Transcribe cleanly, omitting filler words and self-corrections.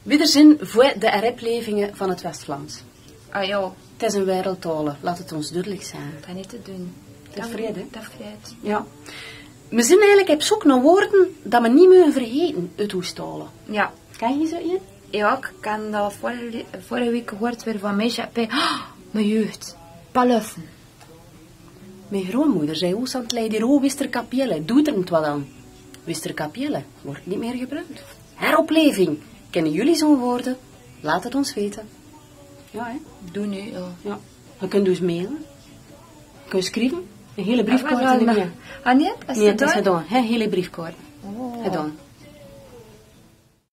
Wederzin voor de heroplevingen van het West-Vlaams. Ah ja, Het is een wereldtaal, laat het ons duidelijk zijn. dat niet te doen. Tevreden? Tevreden. Ja. We zijn eigenlijk op zoek naar woorden dat we niet meer vergeten uit ons talen. Ja. Kan je zo in? Ja, ik kan dat vorige week gehoord weer van meisje. Mijn jeugd. Paluffen. Mijn grootmoeder zei ook aan het Leiden, Westerkapelle, doet er niet wat aan. Westerkapelle wordt niet meer gebruikt. Heropleving. Kennen jullie zo'n woorden? Laat het ons weten. Ja, hè? Doe nu, ja. Ja. Je kunt dus mailen. Je kunt schrijven. Een hele briefkaart in de mail. Ah nee? Nee, het is gedaan. Een hele briefkaart. Gedaan.